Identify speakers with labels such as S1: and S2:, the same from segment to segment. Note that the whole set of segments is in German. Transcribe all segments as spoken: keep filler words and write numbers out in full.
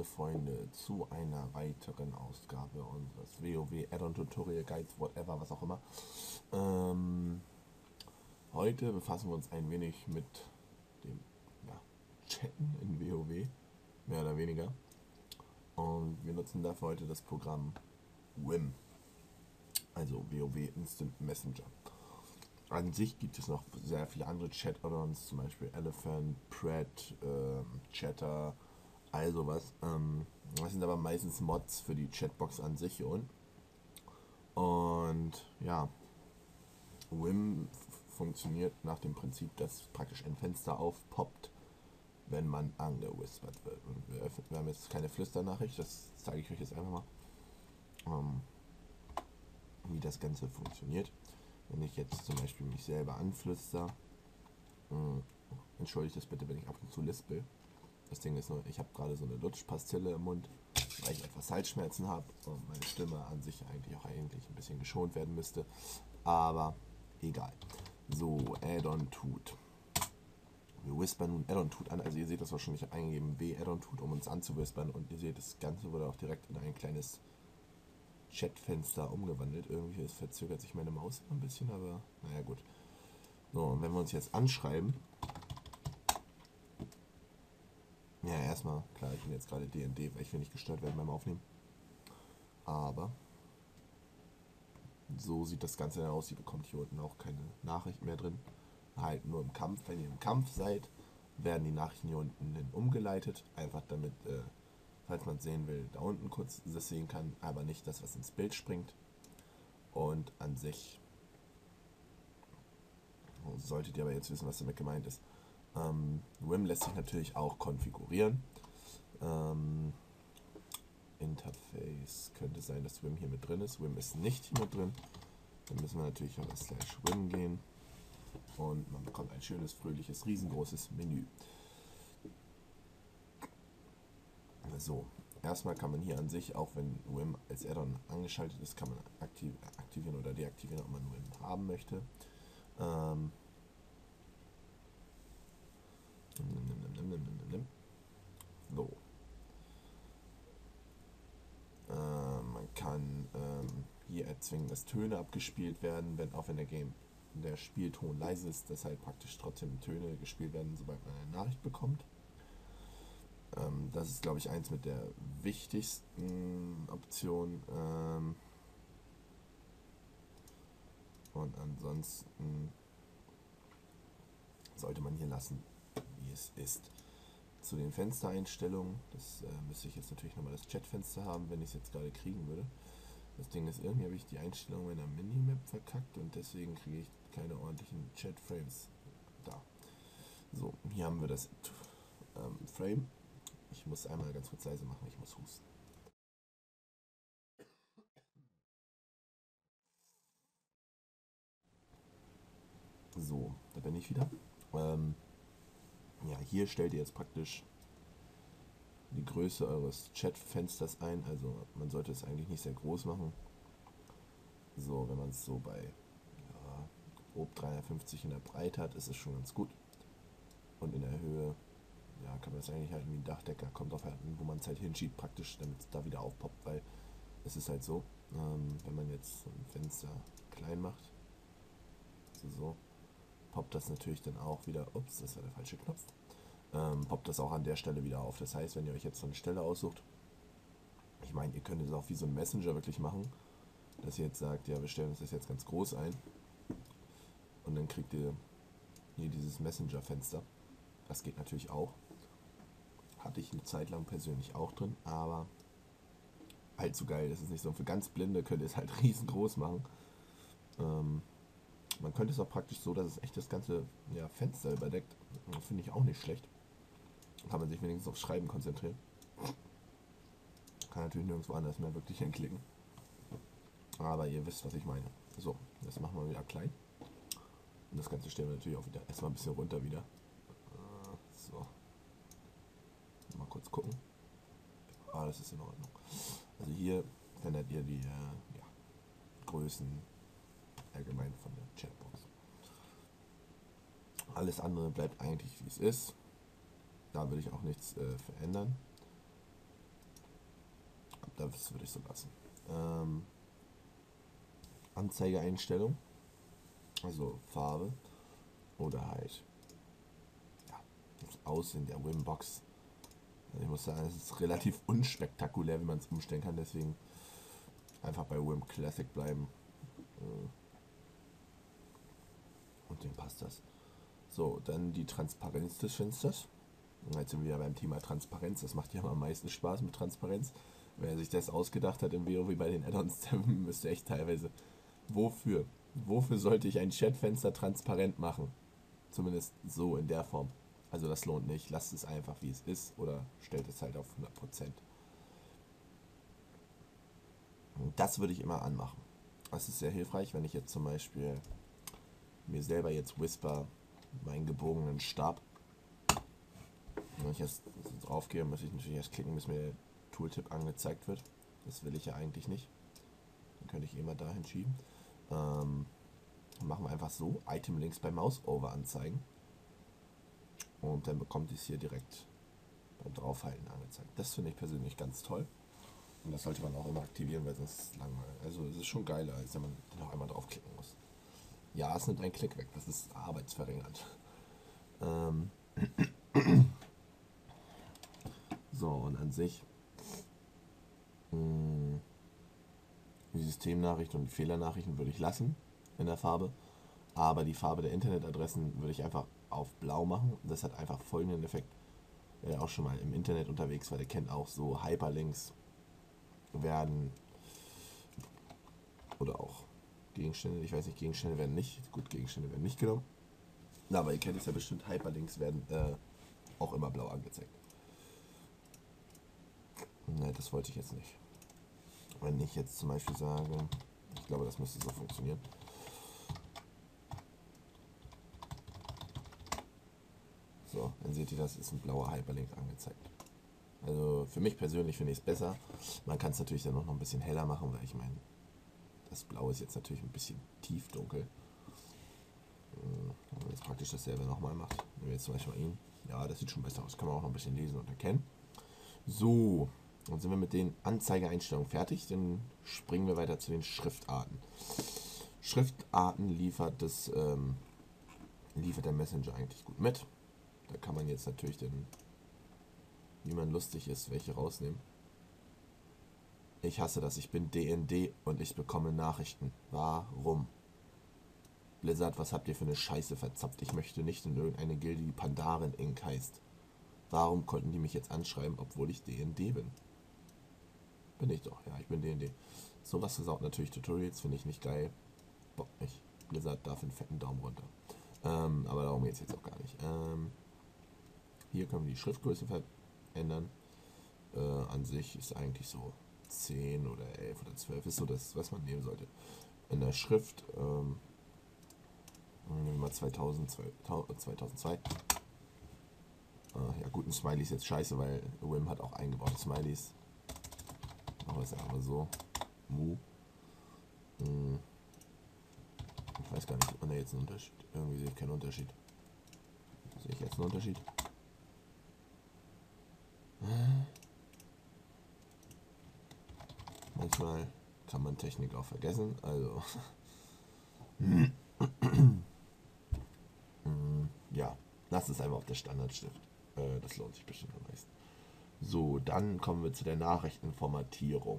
S1: liebe Freunde, zu einer weiteren Ausgabe unseres WoW Add-on Tutorial Guides, whatever, was auch immer. Ähm, heute befassen wir uns ein wenig mit dem ja, Chatten in WoW, mehr oder weniger. Und wir nutzen dafür heute das Programm Wim, also WoW Instant Messenger. An sich gibt es noch sehr viele andere Chat-Add-ons, zum Beispiel Elephant, Pred, ähm, Chatter, all sowas. Ähm, das sind aber meistens Mods für die Chatbox an sich und, und ja, Wim funktioniert nach dem Prinzip, dass praktisch ein Fenster aufpoppt, wenn man angewhispert wird. Und wir, öffnen, wir haben jetzt keine Flüsternachricht, das zeige ich euch jetzt einfach mal, ähm, wie das Ganze funktioniert. Wenn ich jetzt zum Beispiel mich selber anflüster, äh, entschuldigt das bitte, wenn ich ab und zu lispel. Das Ding ist nur, ich habe gerade so eine Lutschpastille im Mund, weil ich etwas Halsschmerzen habe und meine Stimme an sich eigentlich auch eigentlich ein bisschen geschont werden müsste. Aber egal. So, Add-on Tut. Wir whispern nun Add-on Tut an. Also ihr seht das wahrscheinlich, ich habe eingegeben W Add-on Tut, um uns anzuwhispern. Und ihr seht, das Ganze wurde auch direkt in ein kleines Chatfenster umgewandelt. Irgendwie verzögert sich meine Maus ein bisschen, aber naja gut. So, und wenn wir uns jetzt anschreiben, ja, erstmal, klar, ich bin jetzt gerade D und D, weil ich will nicht gestört werden beim Aufnehmen. Aber so sieht das Ganze dann aus. Ihr bekommt hier unten auch keine Nachricht mehr drin. Halt nur im Kampf. Wenn ihr im Kampf seid, werden die Nachrichten hier unten hin umgeleitet. Einfach damit, äh, falls man es sehen will, da unten kurz das sehen kann, aber nicht das, was ins Bild springt. Und an sich solltet ihr aber jetzt wissen, was damit gemeint ist. Ähm, Wim lässt sich natürlich auch konfigurieren. Ähm, Interface könnte sein, dass Wim hier mit drin ist. Wim ist nicht hier mit drin. Dann müssen wir natürlich auf slash Wim gehen. Und man bekommt ein schönes, fröhliches, riesengroßes Menü. So, erstmal kann man hier an sich, auch wenn Wim als Add-on angeschaltet ist, kann man aktiv, aktivieren oder deaktivieren, ob man Wim haben möchte. Ähm, So. Äh, man kann ähm, hier erzwingen, dass Töne abgespielt werden, wenn auch wenn der Game der Spielton leise ist, dass halt praktisch trotzdem Töne gespielt werden, sobald man eine Nachricht bekommt. Ähm, das ist, glaube ich, eins mit der wichtigsten Optionen. Ähm, und ansonsten sollte man hier lassen, wie es ist. Zu den Fenstereinstellungen, das äh, müsste ich jetzt natürlich nochmal das Chatfenster haben, wenn ich es jetzt gerade kriegen würde. Das Ding ist, irgendwie habe ich die Einstellung meiner Minimap verkackt und deswegen kriege ich keine ordentlichen Chat-Frames da. So, hier haben wir das ähm, Frame. Ich muss einmal ganz kurz leise machen, ich muss husten. So, da bin ich wieder. Ähm, ja, hier stellt ihr jetzt praktisch die Größe eures Chatfensters ein. Also man sollte es eigentlich nicht sehr groß machen. So, wenn man es so bei ja, grob dreihundertfünfzig in der Breite hat, ist es schon ganz gut. Und in der Höhe, ja, kann man das eigentlich halten wie ein Dachdecker. Kommt auf halt, wo man es halt hinschiebt praktisch, damit es da wieder aufpoppt, weil es ist halt so, ähm, wenn man jetzt ein Fenster klein macht, also so, poppt das natürlich dann auch wieder, ups, das war der falsche Knopf, ähm, poppt das auch an der Stelle wieder auf. Das heißt, wenn ihr euch jetzt so eine Stelle aussucht, ich meine, ihr könnt es auch wie so ein Messenger wirklich machen, dass ihr jetzt sagt, ja, wir stellen uns das jetzt ganz groß ein und dann kriegt ihr hier dieses Messenger-Fenster. Das geht natürlich auch. Hatte ich eine Zeit lang persönlich auch drin, aber allzu geil. Das ist nicht so. Für ganz Blinde könnt ihr es halt riesengroß machen. Ähm, man könnte es auch praktisch so, dass es echt das ganze ja, Fenster überdeckt. Finde ich auch nicht schlecht. Kann man sich wenigstens aufs Schreiben konzentrieren. Kann natürlich nirgendwo anders mehr wirklich hinklicken. Aber ihr wisst, was ich meine. So, das machen wir wieder klein. Und das Ganze stellen wir natürlich auch wieder erstmal ein bisschen runter wieder. So. Mal kurz gucken. Ah, das ist in Ordnung. Also hier verändert ihr die äh, ja, Größen allgemein von der Chatbox. Alles andere bleibt eigentlich wie es ist. Da würde ich auch nichts äh, verändern. das würde ich so lassen. Ähm, Anzeigeeinstellung, also Farbe oder halt ja, das Aussehen der Wim-Box. Ich muss sagen, es ist relativ unspektakulär, wie man es umstellen kann, deswegen einfach bei Wim Classic bleiben. Und dem passt das. So, dann die Transparenz des Fensters. Und jetzt sind wir wieder beim Thema Transparenz. Das macht ja am meisten Spaß mit Transparenz. Wer sich das ausgedacht hat im WoW bei den Add-ons, der müsste echt teilweise. Wofür? Wofür sollte ich ein Chatfenster transparent machen? Zumindest so in der Form. Also das lohnt nicht. Lasst es einfach wie es ist oder stellt es halt auf hundert Prozent. Das würde ich immer anmachen. Das ist sehr hilfreich, wenn ich jetzt zum Beispiel mir selber jetzt Whisper meinen gebogenen Stab. Wenn ich jetzt drauf gehe, muss ich natürlich erst klicken, bis mir der Tooltip angezeigt wird. Das will ich ja eigentlich nicht. Dann könnte ich immer dahin schieben. Ähm, machen wir einfach so. Item-Links bei Mouse-Over anzeigen. Und dann bekommt es hier direkt beim Draufhalten angezeigt. Das finde ich persönlich ganz toll. Und das sollte man auch immer aktivieren, weil sonst ist es langweilig. Also es ist schon geiler, als wenn man noch einmal draufklicken muss. Ja, es nimmt einen Klick weg. Das ist arbeitsverringernd. Ähm so, und an sich mh, die Systemnachrichten und die Fehlernachrichten würde ich lassen in der Farbe. Aber die Farbe der Internetadressen würde ich einfach auf blau machen. Das hat einfach folgenden Effekt. Wer auch schon mal im Internet unterwegs war, der kennt auch so Hyperlinks werden oder auch Gegenstände, ich weiß nicht, Gegenstände werden nicht, gut, Gegenstände werden nicht genommen. Na, aber ihr kennt es ja bestimmt, Hyperlinks werden äh, auch immer blau angezeigt. Ne, das wollte ich jetzt nicht. Wenn ich jetzt zum Beispiel sage, ich glaube, das müsste so funktionieren. So, dann seht ihr, das ist ein blauer Hyperlink angezeigt. Also für mich persönlich finde ich es besser. Man kann es natürlich dann noch ein bisschen heller machen, weil ich meine, das Blau ist jetzt natürlich ein bisschen tiefdunkel. Wenn man jetzt praktisch dasselbe nochmal macht. Nehmen wir jetzt zum Beispiel mal ihn. Ja, das sieht schon besser aus. Kann man auch noch ein bisschen lesen und erkennen. So, dann sind wir mit den Anzeigeeinstellungen fertig. Dann springen wir weiter zu den Schriftarten. Schriftarten liefert, das, ähm, liefert der Messenger eigentlich gut mit. Da kann man jetzt natürlich den, wie man lustig ist, welche rausnehmen. Ich hasse das, ich bin D N D und ich bekomme Nachrichten. Warum? Blizzard, was habt ihr für eine Scheiße verzapft? Ich möchte nicht in irgendeine Gilde, die Pandaren Incorporated heißt. Warum konnten die mich jetzt anschreiben, obwohl ich D N D bin? Bin ich doch, ja, ich bin D N D. Sowas versaut natürlich Tutorials, finde ich nicht geil. Bock nicht. Blizzard darf einen fetten Daumen runter. Ähm, aber darum geht es jetzt auch gar nicht. Ähm, hier können wir die Schriftgröße verändern. Äh, an sich ist eigentlich so zehn oder elf oder zwölf ist so das, was man nehmen sollte. In der Schrift, ähm, nehmen wir mal zweitausend, zweitausendzwei. Äh, ja gut, ein Smiley ist jetzt scheiße, weil Wim hat auch eingebaute Smileys. Machen wir es einfach mal so. Mu. Hm. Ich weiß gar nicht, sieht man da jetzt einen Unterschied? Irgendwie sehe ich keinen Unterschied. Sehe ich jetzt einen Unterschied? Manchmal kann man Technik auch vergessen, also ja, lasst es einfach auf der Standardstift. Äh, das lohnt sich bestimmt am meisten. So, dann kommen wir zu der Nachrichtenformatierung.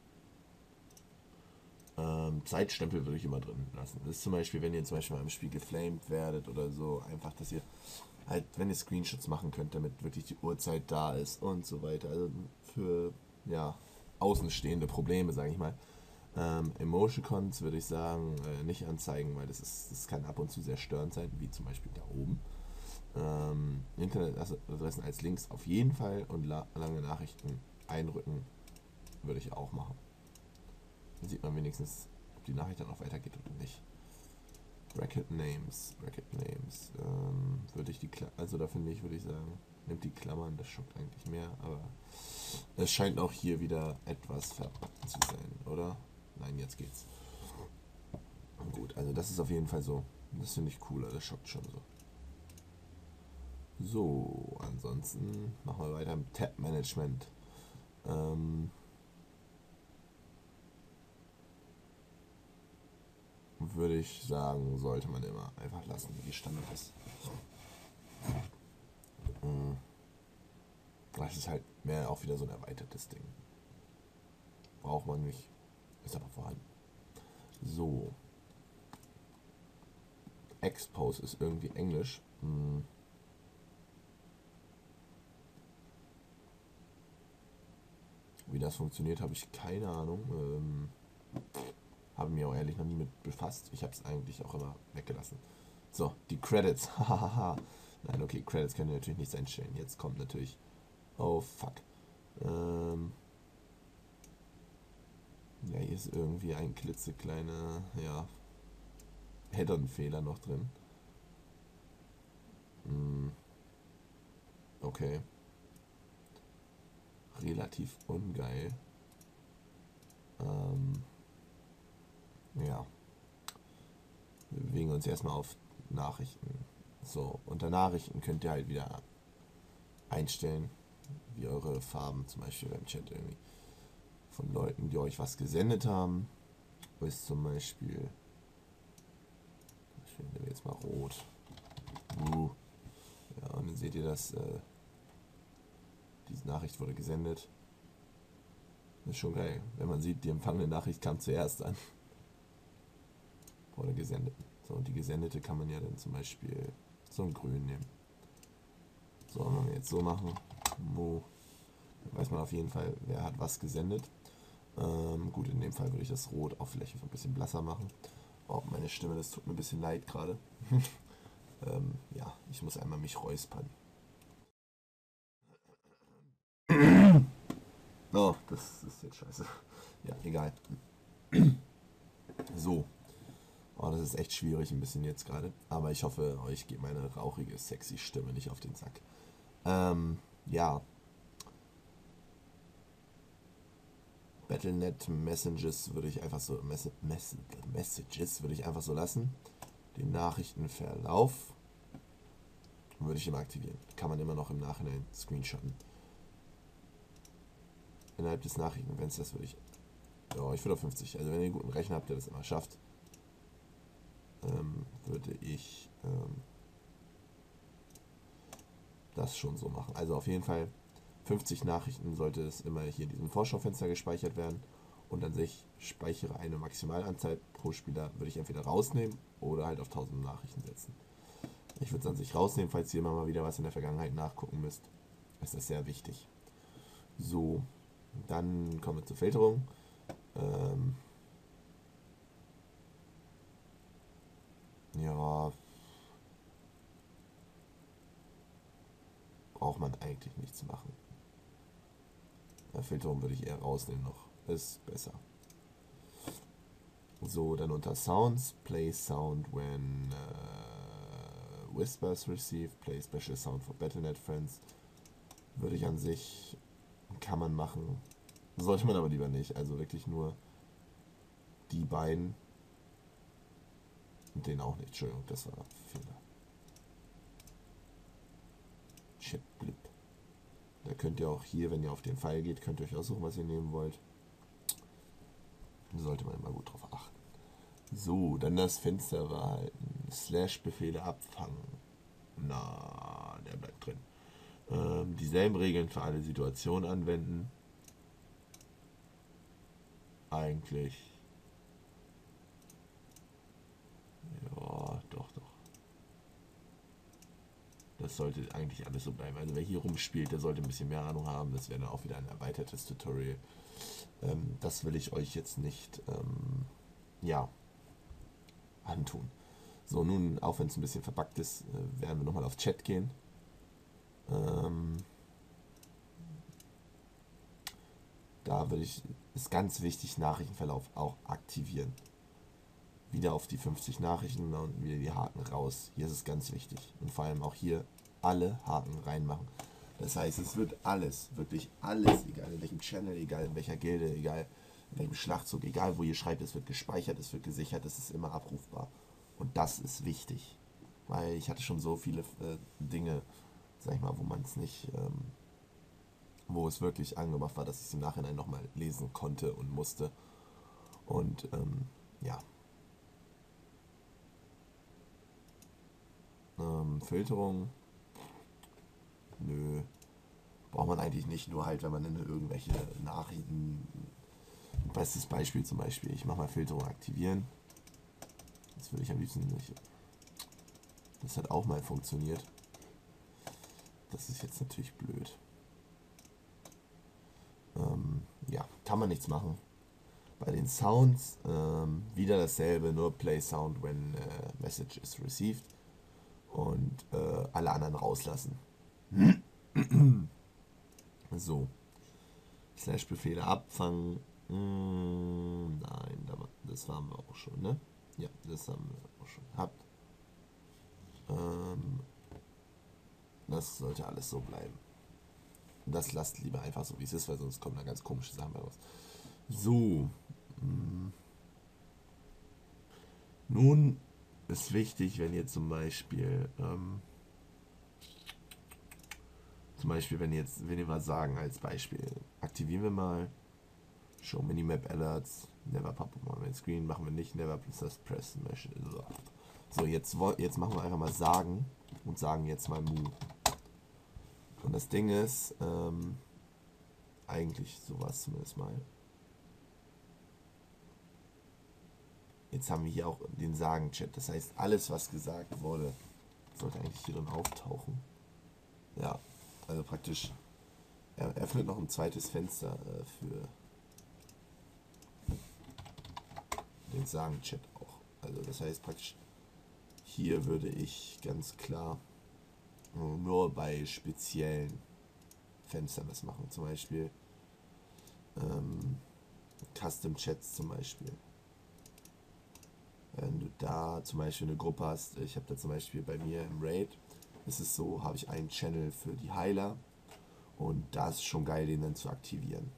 S1: Ähm, Zeitstempel würde ich immer drin lassen. Das ist zum Beispiel, wenn ihr zum Beispiel mal im Spiel geflamed werdet oder so, einfach, dass ihr halt, wenn ihr Screenshots machen könnt, damit wirklich die Uhrzeit da ist und so weiter. Also für, ja, außenstehende Probleme, sage ich mal. Ähm, Emoticons würde ich sagen, äh, nicht anzeigen, weil das, ist, das kann ab und zu sehr störend sein, wie zum Beispiel da oben. Ähm, Internetadressen als Links auf jeden Fall und la lange Nachrichten einrücken würde ich auch machen. Dann sieht man wenigstens, ob die Nachricht dann auch weitergeht oder nicht. Bracket Names, Bracket Names, ähm, würde ich die, Kla also da finde ich, würde ich sagen, nimmt die Klammern, das schockt eigentlich mehr, aber es scheint auch hier wieder etwas verbuggt zu sein, oder? Nein, jetzt geht's. Gut, also das ist auf jeden Fall so, das finde ich cooler, das schockt schon so. So, ansonsten machen wir weiter im Tab-Management. Ähm, würde ich sagen, sollte man immer einfach lassen, wie Standard ist. Das ist halt mehr auch wieder so ein erweitertes Ding. Braucht man nicht, ist aber vorhanden. So. Expose ist irgendwie Englisch. Hm. Wie das funktioniert, habe ich keine Ahnung. Ähm, habe mich auch ehrlich noch nie mit befasst. Ich habe es eigentlich auch immer weggelassen. So, die Credits. Nein, okay, Credits können wir natürlich nicht einstellen. Jetzt kommt natürlich... Oh, fuck. Ähm, ja, hier ist irgendwie ein klitzekleiner, ja, Header-Fehler noch drin. Hm, okay. Relativ ungeil. Ähm, ja. Wir bewegen uns erstmal auf Nachrichten. So, unter Nachrichten könnt ihr halt wieder einstellen, wie eure Farben zum Beispiel beim Chat irgendwie von Leuten, die euch was gesendet haben. Ist zum Beispiel, ich nehme jetzt mal rot. Uh. Ja, und dann seht ihr, dass äh, diese Nachricht wurde gesendet. Das ist schon geil, wenn man sieht, die empfangene Nachricht kam zuerst an. Wurde gesendet. So, und die gesendete kann man ja dann zum Beispiel so ein Grün nehmen. So, wenn wir jetzt so machen, wo, dann weiß man auf jeden Fall, wer hat was gesendet. Ähm, gut, in dem Fall würde ich das Rot auch vielleicht ein bisschen blasser machen. Oh, meine Stimme, das tut mir ein bisschen leid gerade. ähm, ja, ich muss einmal mich räuspern. Oh, das ist jetzt scheiße. Ja, egal. So. Oh, das ist echt schwierig ein bisschen jetzt gerade. Aber ich hoffe, euch geht meine rauchige, sexy Stimme nicht auf den Sack. Ähm, ja. Battle Punkt net Messages würde ich einfach so Mess Mess Messages würde ich einfach so lassen. Den Nachrichtenverlauf würde ich immer aktivieren. Kann man immer noch im Nachhinein screenshotten. Innerhalb des Nachrichtenfensters würde ich. Ja, ich würde auf fünfzig. Also wenn ihr einen guten Rechner habt, der das immer schafft, ähm, würde ich ähm, das schon so machen. Also auf jeden Fall fünfzig Nachrichten sollte es immer hier in diesem Vorschaufenster gespeichert werden. Und an sich speichere eine Maximalanzahl pro Spieler, würde ich entweder rausnehmen oder halt auf tausend Nachrichten setzen. Ich würde es an sich rausnehmen, falls ihr immer mal wieder was in der Vergangenheit nachgucken müsst. Das ist sehr wichtig. So, dann kommen wir zur Filterung. Ähm, ja, braucht man eigentlich nichts machen. Bei Filterung würde ich eher rausnehmen noch. Ist besser. So, dann unter Sounds, play sound when uh, whispers received, play special sound for Battle Punkt net Friends. Würde ich an sich, kann man machen. Sollte man aber lieber nicht. Also wirklich nur die beiden. Und den auch nicht. Entschuldigung, das war ein Fehler. Chat Blip. Da könnt ihr auch hier, wenn ihr auf den Pfeil geht, könnt ihr euch aussuchen, was ihr nehmen wollt. Da sollte man immer gut drauf achten. So, dann das Fenster behalten. Slash-Befehle abfangen. Na, der bleibt drin. Ähm, dieselben Regeln für alle Situationen anwenden. Eigentlich. Ja, doch, doch. Das sollte eigentlich alles so bleiben. Also wer hier rumspielt, der sollte ein bisschen mehr Ahnung haben. Das wäre dann auch wieder ein erweitertes Tutorial. Ähm, das will ich euch jetzt nicht, ähm, ja, antun. So, nun, auch wenn es ein bisschen verbuggt ist, äh, werden wir nochmal auf Chat gehen. Ähm, da würde ich, ist ganz wichtig, Nachrichtenverlauf auch aktivieren. Wieder auf die fünfzig Nachrichten und wieder die Haken raus. Hier ist es ganz wichtig. Und vor allem auch hier alle Haken reinmachen. Das heißt, es wird alles, wirklich alles, egal in welchem Channel, egal in welcher Gilde, egal in welchem Schlachtzug, egal wo ihr schreibt, es wird gespeichert, es wird gesichert, es ist immer abrufbar. Und das ist wichtig. Weil ich hatte schon so viele äh, Dinge, sag ich mal, wo man es nicht, ähm, wo es wirklich angebracht war, dass ich es im Nachhinein nochmal lesen konnte und musste. Und ähm, ja, Ähm, Filterung. Nö. Braucht man eigentlich nicht, nur halt, wenn man in irgendwelche Nachrichten. Bestes Beispiel zum Beispiel, ich mache mal Filterung aktivieren. Das würde ich am liebsten nicht. Das hat auch mal funktioniert. Das ist jetzt natürlich blöd. Ähm, ja, kann man nichts machen. Bei den Sounds ähm, wieder dasselbe, nur Play Sound when uh, Message is received und äh, alle anderen rauslassen. So. Slash-Befehle abfangen. Hm, nein, das haben wir auch schon, ne? Ja, das haben wir auch schon gehabt. Ähm, das sollte alles so bleiben. Das lasst lieber einfach so, wie es ist, weil sonst kommen da ganz komische Sachen bei raus. So. Hm. Nun ist wichtig, wenn ihr zum Beispiel ähm, zum Beispiel, wenn ihr jetzt, wenn ihr mal sagen, als Beispiel, aktivieren wir mal Show Minimap Alerts, Never Pop up on my Screen, machen wir nicht, Never Press Press Mesh. So, jetzt, jetzt machen wir einfach mal sagen und sagen jetzt mal Mu. Und das Ding ist, ähm, eigentlich sowas zumindest mal. Jetzt haben wir hier auch den Sagen-Chat. Das heißt, alles, was gesagt wurde, sollte eigentlich hier drin auftauchen. Ja, also praktisch, er öffnet noch ein zweites Fenster äh, für den Sagen-Chat auch. Also das heißt praktisch, hier würde ich ganz klar nur bei speziellen Fenstern das machen. Zum Beispiel ähm, Custom Chats zum Beispiel. Wenn du da zum Beispiel eine Gruppe hast, ich habe da zum Beispiel bei mir im Raid, ist es so, habe ich einen Channel für die Heiler und da ist schon geil, den dann zu aktivieren.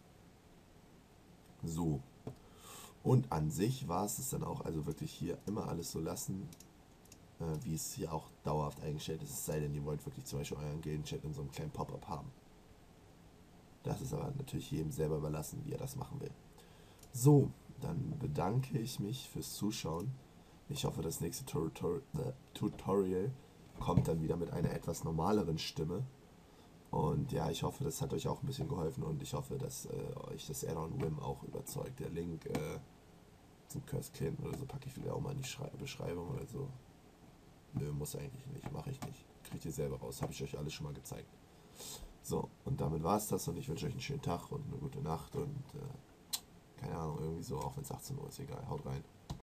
S1: So. Und an sich war es es dann auch, also wirklich hier immer alles so lassen, äh, wie es hier auch dauerhaft eingestellt ist, es sei denn, ihr wollt wirklich zum Beispiel euren Gilden-Chat in so einem kleinen Pop-up haben. Das ist aber natürlich jedem selber überlassen, wie er das machen will. So, dann bedanke ich mich fürs Zuschauen. Ich hoffe, das nächste Tutor äh, Tutorial kommt dann wieder mit einer etwas normaleren Stimme. Und ja, ich hoffe, das hat euch auch ein bisschen geholfen und ich hoffe, dass äh, euch das Add-on Wim auch überzeugt. Der Link äh, zum Curse Clan oder so packe ich wieder auch mal in die Schrei Beschreibung oder so. Nö, muss eigentlich nicht, mache ich nicht. Kriegt ihr selber raus, habe ich euch alles schon mal gezeigt. So, und damit war es das und ich wünsche euch einen schönen Tag und eine gute Nacht und äh, keine Ahnung, irgendwie so, auch wenn es achtzehn Uhr ist, egal. Haut rein.